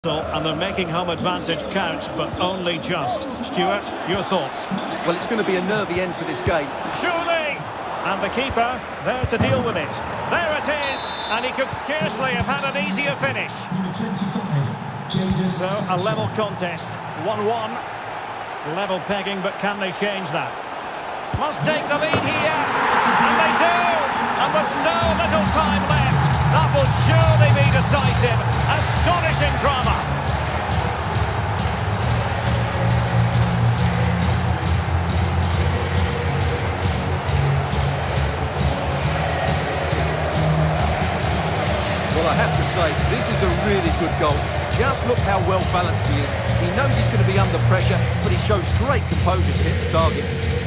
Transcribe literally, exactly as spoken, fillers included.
And they're making home advantage count, but only just. Stuart, your thoughts? Well, it's going to be a nervy end to this game. Surely! And the keeper, there to deal with it. There it is! And he could scarcely have had an easier finish. So, a level contest. one one. Level pegging, but can they change that? Must take the lead here. And they do! And with so little time left, that will surely be decisive. Astonishing drama. Well, I have to say, this is a really good goal. Just look how well balanced he is. He knows he's going to be under pressure, but he shows great composure to hit the target.